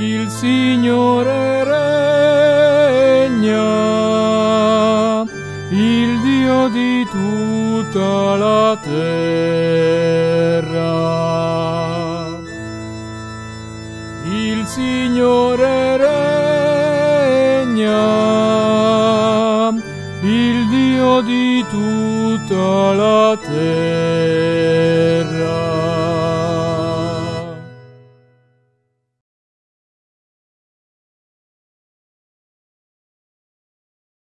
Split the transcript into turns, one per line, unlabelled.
Il Signore regna, il Dio di tutta la terra. Il Signore regna, il Dio di tutta la terra.